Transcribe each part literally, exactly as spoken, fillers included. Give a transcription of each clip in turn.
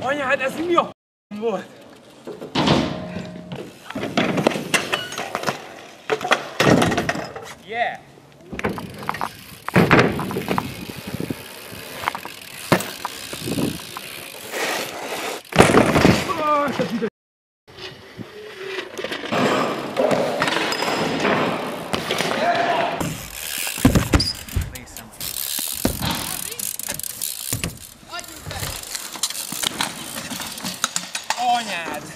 Anyád, ez mi a volt? Yeah! Anyád!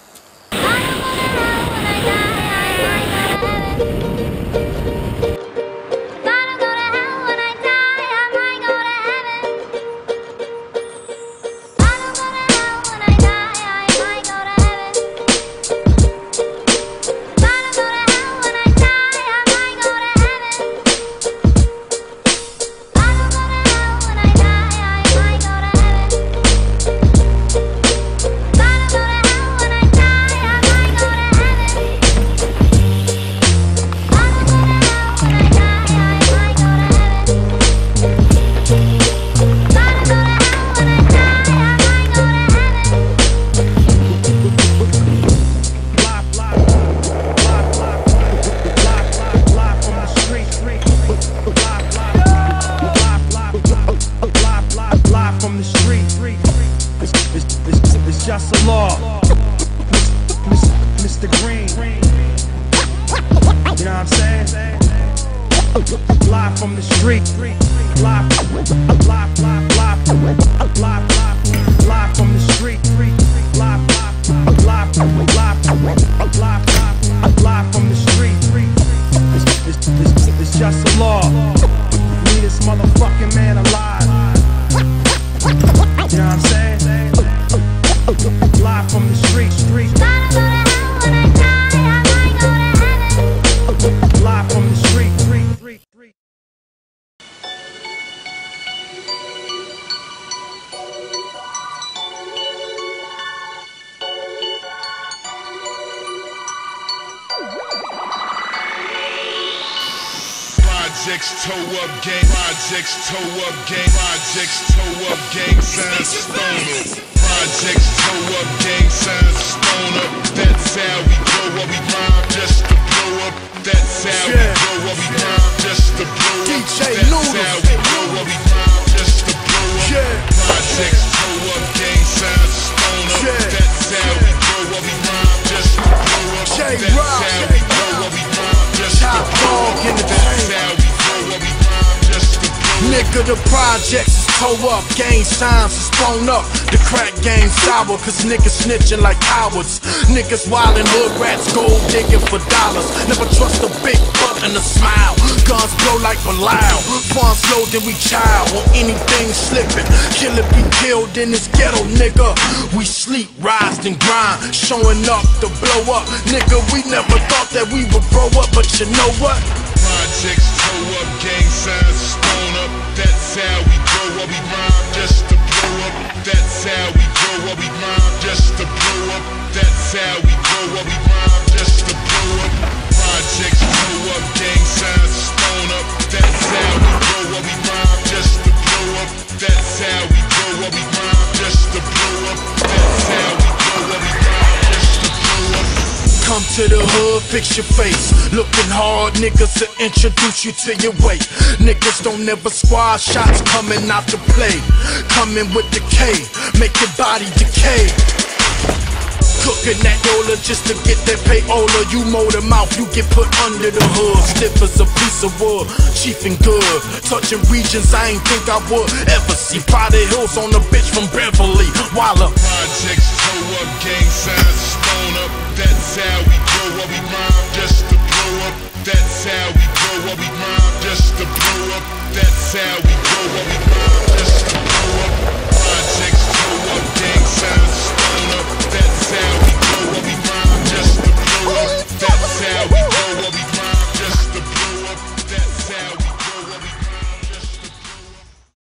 Just a law, Mister Green. You know what I'm saying? Live from the street, live, live, live, live, live, live, live from the street, live, live, live, live, live, live from the street. It's, it's, it's, it's just a law. We this motherfucking man alive. You know what I'm saying? Live from the street, street. Live from the street, street, street, street. Projects toe up gang, projects toe up gang, projects toe up gang, sound stoner. Projects toe up gang, sound stoner. That's how we grow up, we rhyme just to blow up. That's how we grow up, we rhyme just to blow up. That's how we grow up, we rhyme just to blow up. Projects toe up gang, sound stoner. That's how we grow up, we rhyme just to blow up. That's how we grow up, we rhyme just to blow up. That's how we grow up, we rhyme just to blow up. Nigga, the projects is toe up, gang signs is thrown up. The crack game sour, cause niggas snitching like cowards. Niggas wildin', hood rats, gold digging for dollars. Never trust a big butt and a smile. Guns blow like Bilal. Fun slow, then we child. On anything slipping, kill it, be killed in this ghetto, nigga. We sleep, rise, and grind, showing up to blow up. Nigga, we never thought that we would grow up, but you know what? Projects toe up, gang signs stone up. That's how we grow up, we rhyme just to blow up. That's how we grow up, we rhyme just to blow up. That's how we grow up, we rhyme just to blow up. Projects toe up, gang signs stone up. That's how we grow up, we rhyme just to blow up. That's how we grow up, we rhyme just to blow up. That's how we grow up, we rhyme just to blow up. Come to the hood, fix your face. Looking hard, niggas to introduce you to your weight. Niggas don't never squad shots coming out to play. Coming with the K, make your body decay. Cooking that dollar just to get that payola. You mold them out, you get put under the hood. Stiff as a piece of wood, cheap and good. Touching regions I ain't think I would ever see. Pride Hills on the bitch from Beverly Walla. Projects toe up, gang signs stone up. That's how we grow up, we rhyme just to blow up. That's how we grow up, we rhyme just to blow up. That's how we